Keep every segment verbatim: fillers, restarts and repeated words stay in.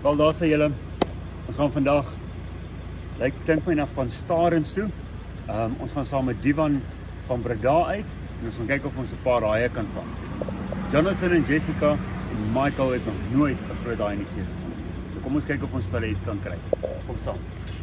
Wel, daar sê julle, ons gaan vandag, lyk dink my na van Starens toe. Um, ons gaan saam met Duvan van Breda uit en ons gaan kyk of ons 'n paar haie kan vang. Jonathan en Jessica en Michael het nog nooit 'n groot haai in die see gevang. So kom ons kyk of ons vir hulle iets kan kry. Kom saam.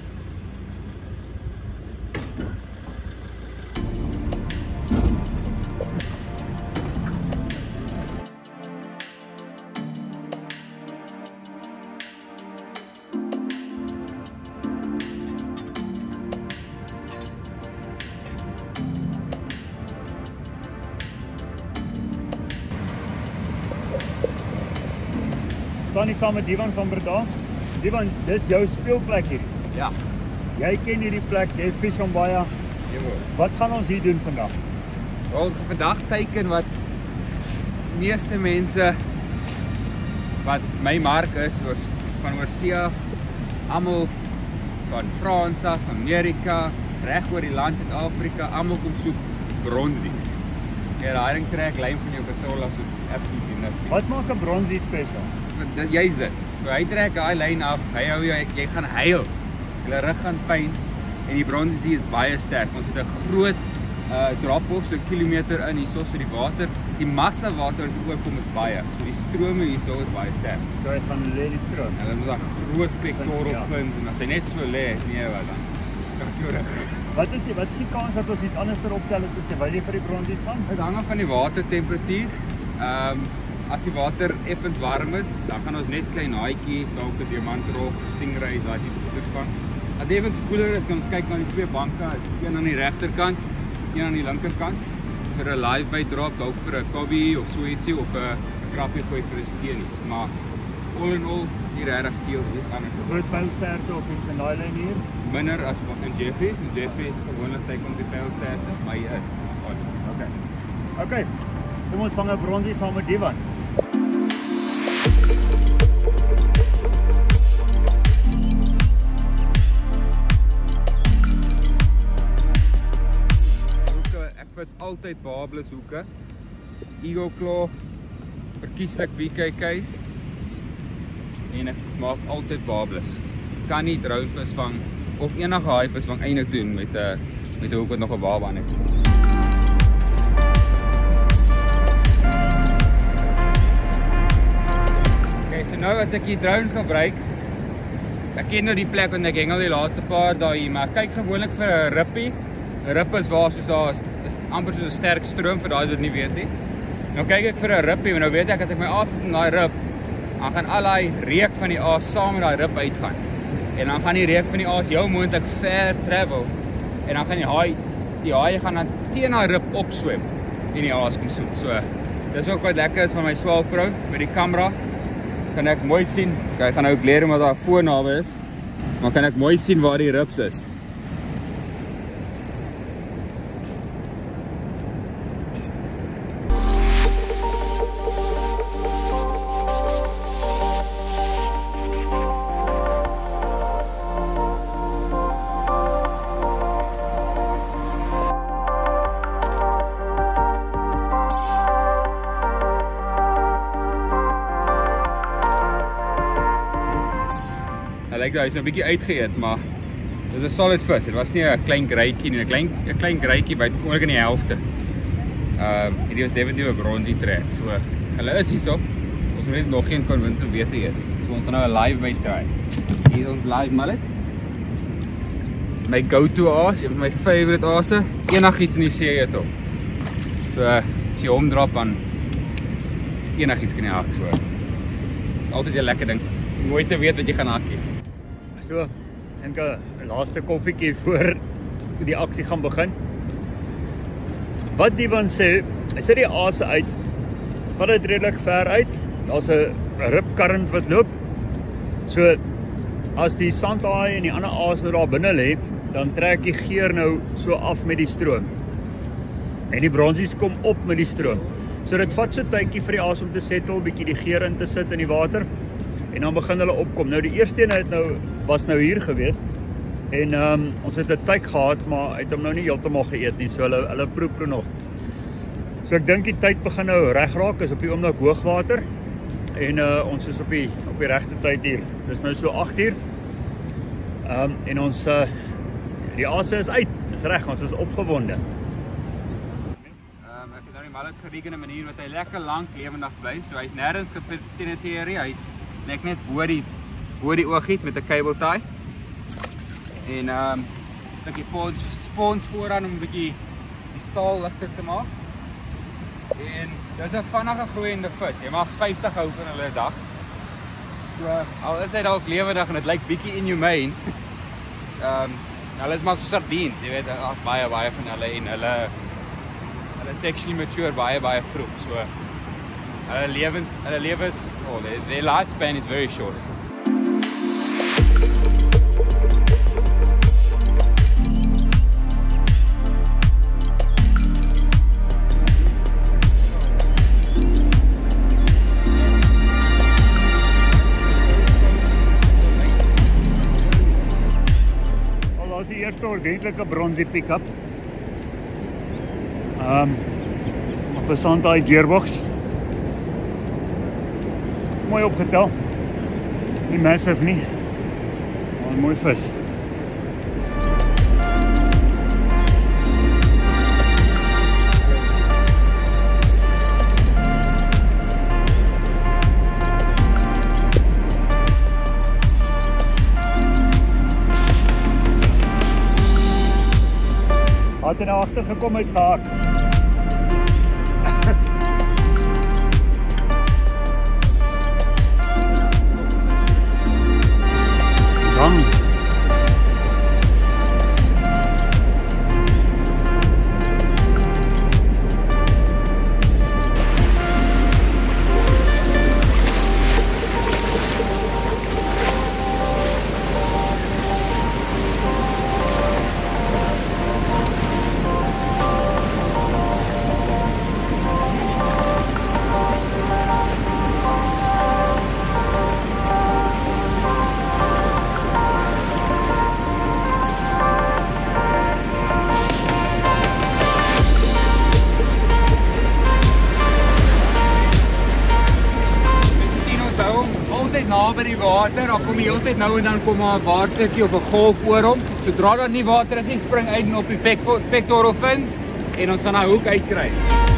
Staan nie saam met Duvan van Breda. Duvan, dis jou speelplek hier. Ja. Jy ken hierdie plek, jy vis hom baie. Jawel. Wat gaan ons hier doen vandag? Ons gaan vandag teiken wat meeste mense wat my mark is oor, van oorsee af, almal van Frans af, Amerika, reg oor die land in Afrika, almal kom soek bronsies. Ja, daai ding trek lyn van jou katol as soos absoluut niks. Wat maak 'n bronsie special? Dit jy's dit. So hy trek daai lyn af, hy hou jou, jy gaan huil. Jou rug gaan pyn en die bronsie is baie sterk. Ons het 'n groot uh drop-off so 'n kilometer in hierso vir die water. Die massa water wat oorkom is baie. So die strome hierso is baie sterk. So hy gaan lê die stroom. Hulle moet 'n groot pectoral Ja. vind en as hy net so lê, nee wat dan. Kan ek jou rug. Wat is die wat is die kans dat ons iets anders erop tel as terwyl jy vir die bronsies gaan? Dit hang af van die watertemperatuur. Ehm um, as die water effens warm is, dan gaan ons net klein haaietjies, dalk 'n diamantrog, stingrays, daai tipe goeders vang. As dit effens koeler is, kan ons kyk na die twee banke, een aan die regterkant, een aan die linkerkant vir 'n live bait drop, dalk vir 'n cobby of so ietsie of 'n krappie gooi vir 'n steenie. Maar all in all, nie regtig veel iets anders. Groot pylsterte of iets in daai lyn hier? Minder as wat in Jefferys, en Jefferys gewoonlik teiken ons die pylsterte, maar hy is. Okay. Okay. Kom ons vang 'n bronsie saam met Duvan. Ek vis altyd babelus hoeke, eagle claw, verkieslik B K K's en ek maak altyd babelus. Kan nie drougvis vang of enige haaivis vang eintlik doen met 'n met 'n hoek wat nog 'n baba aan het. Okay, so nou as ek die drone gebruik, ek ken nou die plek want ek hengel die laaste paar dae hier, maar ek kyk gewoonlik vir 'n rippie. 'n Rip is waar soos daar is, is amper soos 'n sterk stroom vir daai wat nie weet nie. Nou kyk ek vir 'n rippie, want nou weet ek as ek my aas sit in daai rip, dan gaan al daai reuk van die aas saam met daai rip uitgaan. En dan gaan die reuk van die aas heel moontlik ver travel. En dan gaan die haai, die haai gaan dan teen daai rip opswem en die aas kom soek. So dis ook wat lekker is van my swaalpro met die kamera. Kan ek mooi sien. Ek gaan nou glare omdat daar foon naby is. Maar kan ek mooi sien waar die rips is. Hy lyk nou, hy is nou 'n bietjie uitgeëet, maar dit is 'n solid vis. Dit was nie 'n klein greitjie nie, 'n klein 'n klein greitjie byt oor in die helfte. Ehm uh, hierdie was definitief 'n bronsie trek. So hulle is hierso. Ons moet net nog geen convince om weer te eet. So ons gaan nou 'n live bait try. Hier is ons live mullet. My go-to aas, een van my favorite aase. Enigiets in die see eet hom. So as jy hom drop aan enigiets kan jy hak so. Dit is altyd 'n lekker ding. Nooit te weet wat jy gaan hak nie. So, dink 'n laaste koffietjie voor die aksie gaan begin. Wat Duvan sê, hy sit die aase uit, vat dit redelik ver uit. Daar's 'n rip current wat loop. So as die sandhaai en die ander aas nou daar binne lê, dan trek die geur nou so af met die stroom. En die bronsies kom op met die stroom. So dit vat so tydjie vir die aas om te settle, bietjie die geur in te sit in die water. En dan begin hulle opkom. Nou die eerste een het nou was nou hier gewees. En um, ons het 'n tyd gehad, maar hy het hom nou nie heeltemal geëet nie. So hulle hulle proe proe nog. So ek dink die tyd begin nou reg raak, is op die oomblik hoogwater. En uh, ons is op die, op die regte tyd hier. Dis nou so agt uur. Um, en ons, uh, die aase is uit. Dis reg, ons is opgewonde. Um, ek het nou die mallet geriek in 'n manier wat hy lekker lank lewendig bly. So hy's nêrens gepenetreer nie. Hy's net net bo die bo die oogies met 'n cable tie. En um 'n stukkie spons spons vooraan om 'n bietjie die staal ligter te maak. En dis 'n vinnige groeiende vis. Jy mag vyftig hou van hulle 'n dag. So al is hy dalk lewendig en dit lyk bietjie inhumane. Um hulle is maar so sardiens, jy weet, daar's baie baie van hulle en hulle hulle sexually mature baie baie vroeg. So hulle lewe hulle lewens, oh, their, their lifespan is very short. Die eerste ordentlike bronsie pick-up um, op 'n Sandai gearbox, mooi opgetel, nie massive nie, maar 'n mooi vis. Wat er nou agter gekom is gehak. Dan. Na by die water, dan kom jy heeltyd nou en dan kom maar 'n watertjie of 'n golf oor hom. Sodra daar nie water is nie, spring uit op die pectoral fins en ons gaan daai hoek uitkry.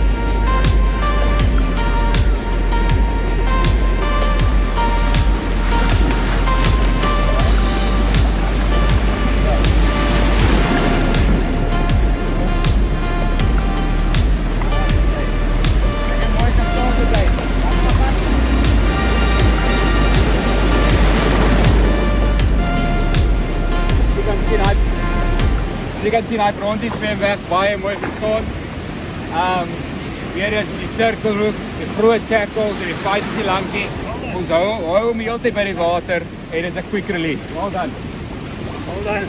Jy kan sien hy brontie swem weg, baie mooi gesond. Um, weer is die cirkelhoek, die groot tackles en die fight is nie lang nie. Ons hou, hou hom die hele tyd by die water en dit is 'n quick release. Well done. Well done.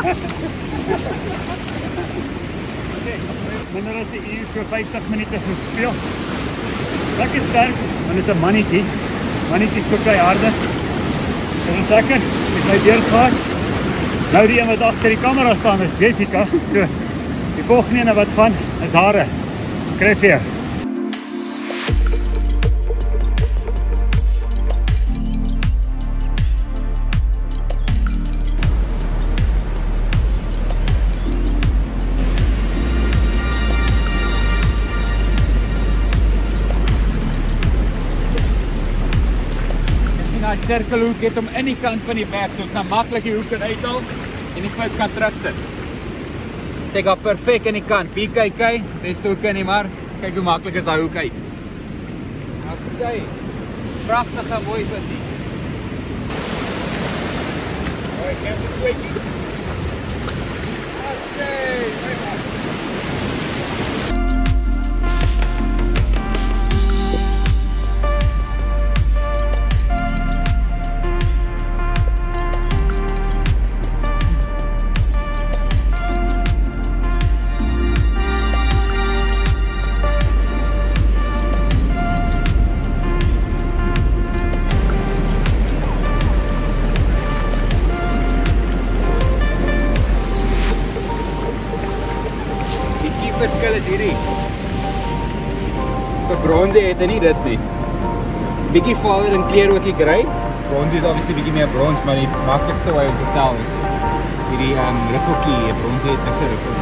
Minder as 'n uur so vyftig minute gespeel. Lekker sterk, want dit is 'n mannetjie. Mannetjies kokai harde. En 'n second, ek my deur gehad. Nou die een wat agter die kamera staan is Jessica. So die volgende ene wat gaan is hare. Kry vir. Daai sirkelhoek het hom in die kant van die bek, so ons kan maklik die hoek uithaal en die vis kan terugsit. Dit gaan perfek in die kant. Wie kyk kyk, beste hoek nie, maar kyk hoe maklik is daai hoek uit. Nou sê, pragtige mooi visie. Hoi, ek het dit sweetie. Nou sê, mooi man. Verskil is hierdie. Vir bronde het hy nie dit nie. bietjie vader in kleur ook die grey. Bronze is obviously bietjie meer brons, maar die maklikste way om te tel is is hierdie um, riffeltjie, bronze het niks 'n riffel.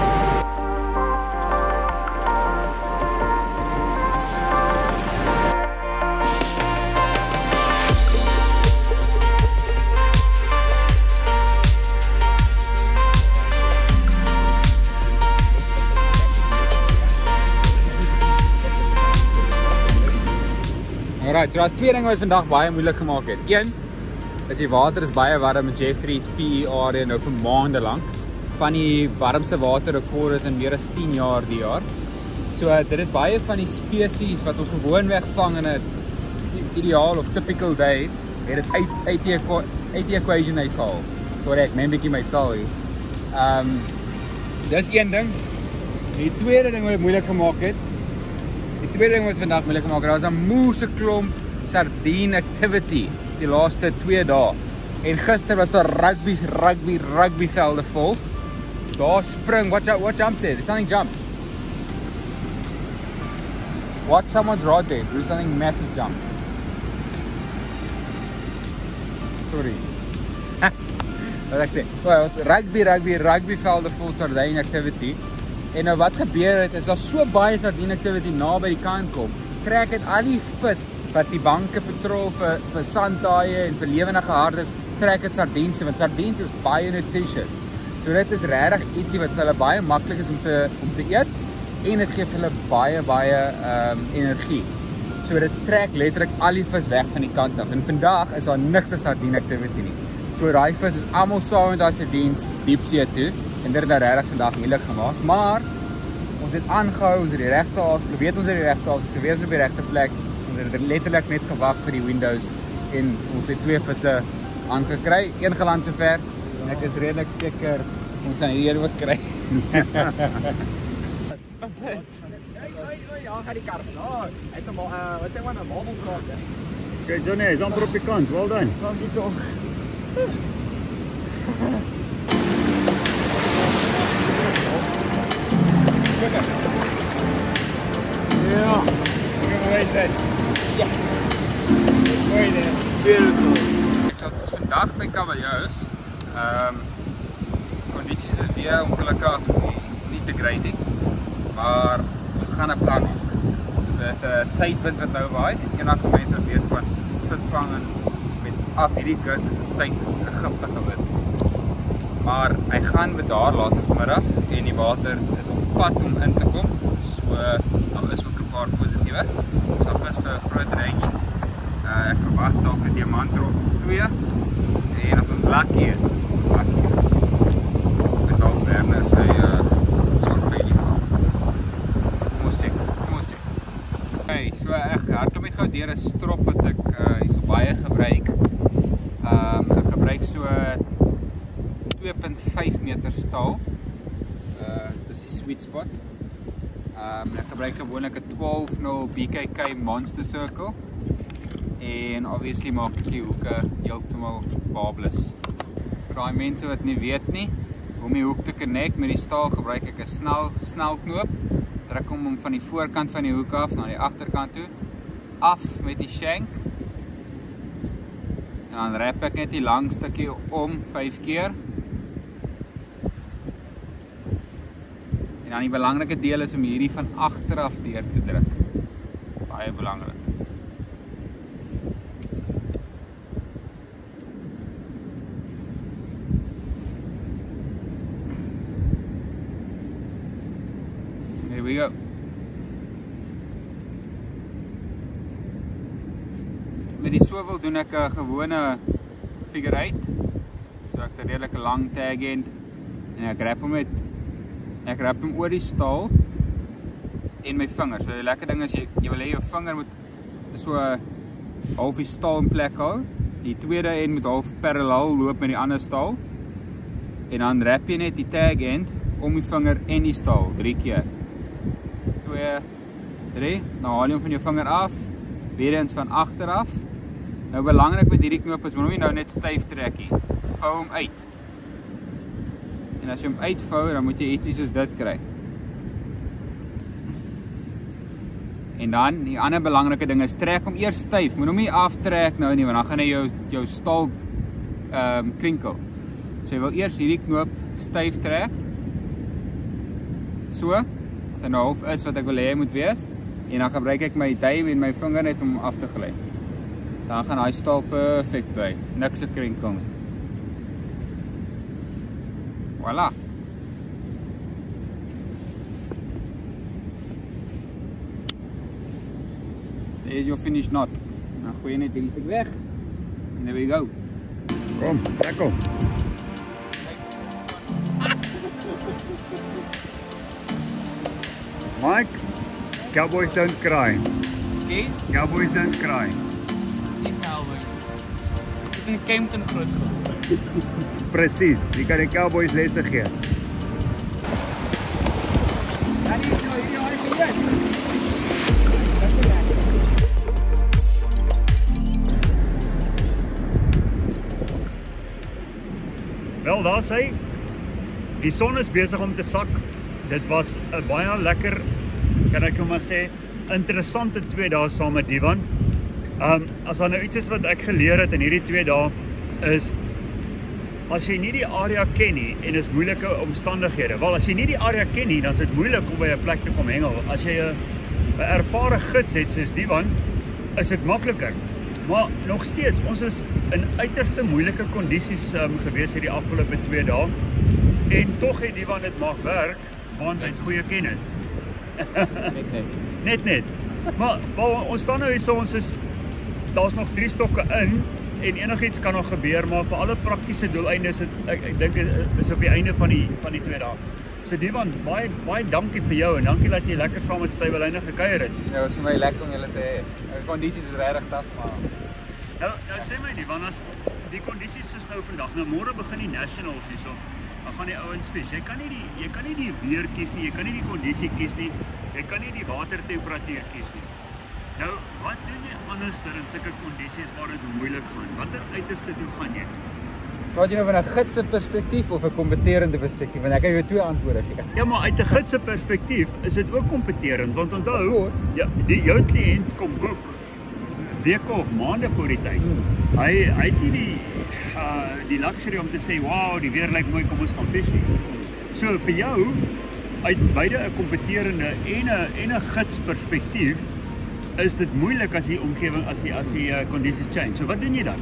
Alright, so daar is twee dinge wat vandag baie moeilik gemaak het. Een is die water is baie warm in Jefferys P E area nou vir maande lank. Van die warmste waterrekorde in meer as tien jaar die jaar. So dit het baie van die spesies wat ons gewoonweg vang in 'n ideaal of typical day, het dit uit uit die uit die equation uitgehaal. Sorry, ek neem 'n bietjie my taal hier. Ehm um, dis een ding. Die tweede ding wat dit moeilik gemaak het. Die tweede ding wat vandag moeilik gemaak het, daar was 'n moeëse klomp sardine activity die laaste twee dae. En gister was daar rugby, rugby, rugby velde vol. Daar spring, what, what jumped there? There's something jumped. Watch someone's rod there. There's something massive jump. Sorry. Wat ek sê? Well, was rugby, rugby, rugby velde vol sardine activity. En nou wat gebeur het, is daar so baie sardine activity na by die kant kom, trek het al die vis wat die banke patrol vir, vir sandtaaie en vir lewendige hardes, trek het sardiens toe, want sardiens is baie nutritious. So dit is regtig ietsie wat vir hulle baie maklik is om te, om te eet, en dit gee vir hulle baie, baie um, energie. So dit trek letterlik al die vis weg van die kant af, en vandag is daar niks aan sardine activity nie. So die vis is almal saam met daai sardiens diepsee toe, en dit het nou regtig vandag moeilik gemaak, maar ons het aangehou, ons het die regte haas, weet ons het die regte haas, ons weet ons op die regte plek, ons het letterlik net gewag vir die windows, en ons het twee visse aangekry, een geland sover, en ek is redelik seker, ons gaan hier ook kry. Ja, gaan die kar vandag. Hy's 'n uh, wat sê man 'n marmelkraak. Okay, Johnny, hy's amper op die kant. Well done. Dankie tog. Ja. Kom maar uit. Ja. Mooi dit. Beautiful. So dit is vandag by Kabeljous. Ehm um, kondisies is weer ongelukkig nie, nie te great nie. Maar ons gaan 'n plan maak. Dis 'n suidwind wat nou waai en enige mense wat weet van visvang en met af hierdie kus is 'n suid is 'n giftige wind. Maar hy gaan bedaar later vanmiddag en die water is op pad om in te kom. So daar is ook 'n paar positiewe. So vis vir 'n groot reentjie. Uh, ek verwag dalk 'n diamantrol of twee. En as ons lucky is, as ons lucky is. Ek dalk Werner sy uh swart baby van. So kom ons check, kom ons check. Okay, so ek hardloop net gou deur 'n strop wat ek uh hier so baie gebruik. Um ek gebruik so twee punt vyf meter staal. Uh dis die sweet spot. Um ek gebruik gewoonlik 'n twaalf nul B K K monster circle. En obviously maak ek die hoeke heeltemal barbless. Vir daai mense wat nie weet nie, hoe om die hoek te connect met die staal gebruik ek 'n snel snel knoop. Druk hom om van die voorkant van die hoek af na die agterkant toe, af met die shank. En dan wrap ek net die lang stukkie om vyf keer. En dan die belangrike deel is om hierdie van agter af deur te druk. Baie belangrik. Here we go. Met die swivel doen ek 'n gewone figure eight. So ek het 'n redelike lang tag end en ek wrap hom met ek wrap hom oor die staal en my vingers. So die lekker ding is jy jy wil hê jou vinger moet so half die staal in plek hou. Die tweede end moet half parallel loop met die ander staal. En dan wrap jy net die tag end om die vinger en die staal drie keer. twee, drie, nou haal jy hom van jou vinger af, weer eens van agter af. Nou belangrik met hierdie knoop is, moet jy nou net styf trek hier. Vou hom uit. En as jy hom uitvou, dan moet jy ietsie soos dit kry. En dan, die ander belangrike ding is, trek hom eers styf, moet hom nie aftrek nou nie, want dan gaan hy jou, jou stal um, krinkel. So jy wil eers hierdie knoop styf trek, so, dat nou half is wat ek wil hê hy moet wees, en dan gebruik ek my duim en my vinger net om af te gelei. Dan gaan hy stal perfect bly, niks te krinkel nie. Voilà. There is your finish knot. Nou gooi jy net hierdie stuk weg, en there we go. Kom, trek hom. Mike, cowboys don't cry. Kees? Cowboys don't cry. Nie cowboy. Ek is in Kempton groot geword. Precies, die kan die cowboys lesse gee. Ja, die is nou hierdie haai gewees. Wel, daar sê, die son is besig om te sak. Dit was 'n baie lekker, kan ek maar sê, interessante twee dae saam met Duvan. Um, as daar nou iets is wat ek geleer het in hierdie twee dae, is, as jy nie die area ken nie, en is moeilike omstandighede, wel, as jy nie die area ken nie, dan is dit moeilik om by 'n plek te kom hengel. As jy 'n ervare gids het soos Duvan, is dit makliker. Maar nog steeds, ons is in uiterste moeilike kondisies um, gewees hierdie afgelope twee dae, en tog het Duvan dit mag werk, want hy het goeie kennis. Net net. Net net. Maar, maar ons staan nou hier so, ons is, daar's nog drie stokke in, en enigiets kan nog gebeur, maar vir alle praktiese doeleindes, het, ek, ek dink is op die einde van die, van die twee dae. So Duvan, baie, baie dankie vir jou, en dankie dat jy lekker saam met Stuyvelyne gekuier het. Ja, was vir my lekker om julle te hê. Die kondisies is regtig taaf, maar Nou, nou sê my nie, want as die kondisies is nou vandag, nou môre begin die nationals hierso, dan gaan die ouens vis. Jy kan nie die, jy kan nie die weer kies nie, jy kan nie die kondisie kies nie, jy kan nie die watertemperatuur kies nie. Nou, wat doen jy anders in sulke kondisies waar dit moeilik gaan? Watter uiterste toe gaan jy? praat jy nou van 'n gidse perspektief of 'n kompeterende perspektief? Want ek kan jou twee antwoorde gee. Ja, maar uit 'n gidse perspektief is dit ook kompeterend, want onthou, ja, die jou kliënt kom boek weke of maande voor die tyd. Hmm. Hy hy het nie die uh, die luxury om te sê, "Wow, die weer lyk mooi, kom ons gaan vis nie." So vir jou uit beide 'n kompeterende en 'n en 'n gids perspektief is dit moeilik as die omgewing as die as die uh, conditions change. So wat doen jy dan?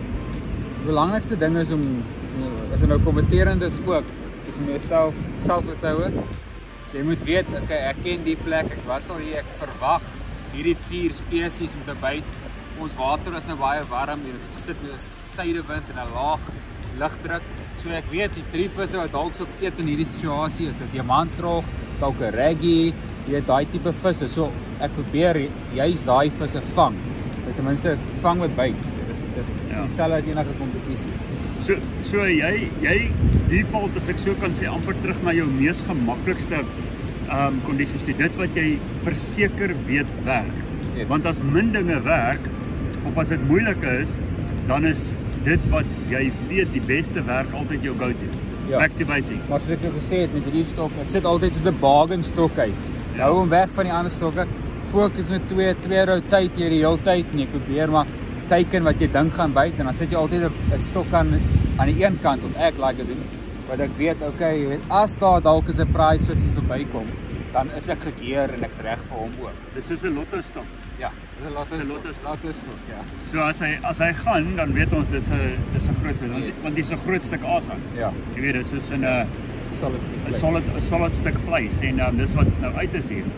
Die belangrikste ding is om, as jy nou kompeterend is ook, is om jouself selfvertroue. So jy moet weet, okay, ek ken die plek, ek was al hier, ek verwag hierdie vier spesies om te byt. Ons water is nou baie warm, ons gesit met 'n suidewind en 'n laag lugdruk. So ek weet die drie visse wat dalk sop eet in hierdie situasie is 'n diamanttrog, dalk 'n reggie, jy weet daai tipe visse. So ek probeer juist daai visse vang. Ten minste vang met byt. Dis dis ja. dieselfde as enige kompetisie. So so jy jy default as ek so kan sê amper terug na jou mees gemaklikste ehm um, kondisies toe. Dit wat jy verseker weet werk. Yes. Want as min dinge werk of as dit moeilik is, dan is dit wat jy weet die beste werk altyd jou go-to. Ja. Back to basics. Maar soos ek jou gesê het met hierdie stok, ek sit altyd soos 'n bargain stok uit. Ja. Hou hom weg van die ander stokke. Fokus met twee twee rou tyd hier die hele tyd en jy probeer maar teiken wat jy dink gaan byt en dan sit jy altyd 'n stok aan aan die een kant wat ek like doen. Wat ek weet, okay, jy weet, as daar dalk is 'n prize visie verbykom, dan is ek gekeer en ek's reg vir hom ook. Dis soos 'n lotto stok. Ja, dis 'n lotto Dis 'n stok. lotto stok. Lotto stok, ja. So as hy as hy gaan, dan weet ons dis 'n dis 'n groot vis, want Yes. want dis 'n groot stuk asem. Ja, Jy weet, dis soos 'n 'n solid stuk. solid 'n solid stuk vleis en um, dis wat nou uit is hier.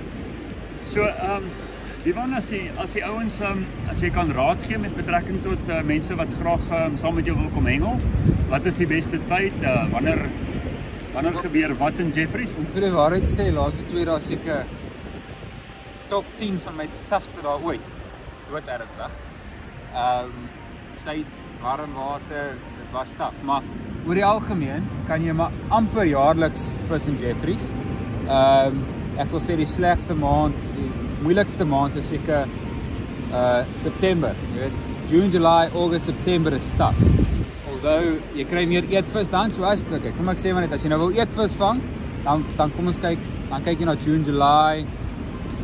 So ehm um, Duvan, as jy as die ouens um, as jy kan raad gee met betrekking tot uh, mense wat graag um, saam met jou wil kom hengel, wat is die beste tyd? Uh, wanneer wanneer gebeur wat in Jefferys? En vir die waarheid sê, laaste twee dae seker top tien van my toughste dae ooit. Dood ernstig. Ehm um, suid, warm water, dit was taaf, maar oor die algemeen kan jy maar amper jaarliks vis in Jefferys. Ehm um, ek sal sê die slegste maand, die moeilikste maand is seker uh September. Jy weet, June, July, August, September is taaf. Although jy kry meer eetvis dan, so as kyk, kom ek sê maar net as jy nou wil eetvis vang, dan dan kom ons kyk, dan kyk jy na June, July,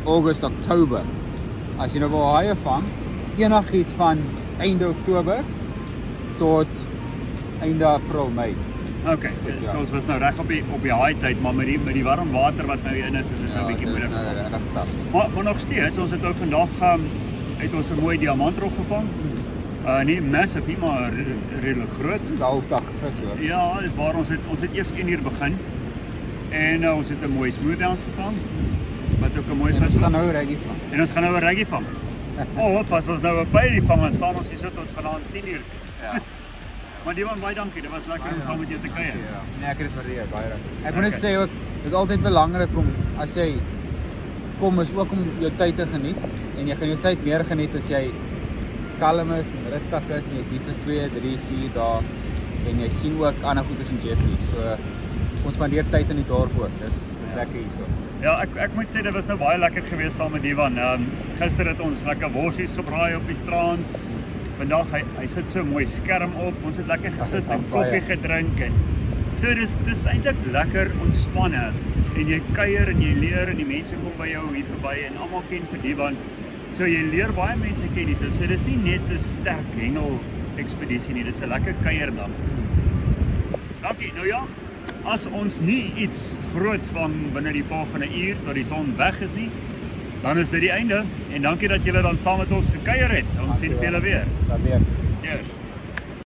August, Oktober. As jy nou wil haie vang, enigiets van einde Oktober tot einde April, Mei. Okay, ja. so ons was nou reg op die op die haai tyd, maar met die met die warm water wat nou in is, is dit Ja, nou 'n bietjie dit is moeilik. nou reg taaf. Maar maar nog steeds, ons het nou vandag um, het ons 'n mooi diamantrog gevang. Uh nie massive nie, maar re- redelik groot. Die halfdag vis hoor. Ja, dis waar ons het ons het eers een uur begin. En uh, ons het 'n mooi smoothhound gevang. Wat ook 'n mooi En ons vis gaan was. nou reggie vang. En ons gaan nou 'n reggie vang. Oh, as ons nou 'n bylie vang, dan staan ons hier so tot vanaand tien uur. Ja. Maar Duvan, baie dankie. Dit was lekker om saam met jou te kuier. Ja. Nee, ek het dit waardeer, baie dankie. Ek moet net Okay. sê ook, dit is altyd belangrik om as jy kom is ook om jou tyd te geniet en jy gaan jou tyd meer geniet as jy kalm is en rustig is en jy is hier vir twee, drie, vier dae en jy sien ook ander goedes in Jefferys. So ons spandeer tyd in die dorp ook. Dis dis lekker hierso. Ja, ek ek moet sê dit was nou baie lekker geweest saam met Duvan. Ehm um, gister het ons lekker worsies gebraai op die strand. Vandag hy hy sit so mooi skerm op. Ons het lekker gesit en koffie gedrink en so dis dis eintlik lekker ontspanne. En jy kuier en jy leer en die mense kom by jou hier verby en almal ken vir Duvan. So jy leer baie mense ken hier. So dis nie net 'n sterk hengel ekspedisie nie, dis 'n lekker kuierdag. Dankie. Nou ja, as ons nie iets groots vang binne die volgende uur tot die son weg is nie, dan is dit die einde. En dankie dat julle dan saam met ons gekuier het. Ons sien julle weer. Dat weer. Cheers.